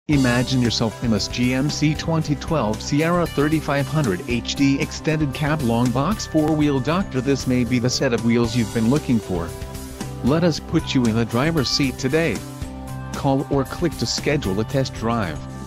Imagine yourself in this GMC 2012 Sierra 3500 HD Extended Cab Long Box 4-Wheel. This may be the set of wheels you've been looking for. Let us put you in the driver's seat today. Call or click to schedule a test drive.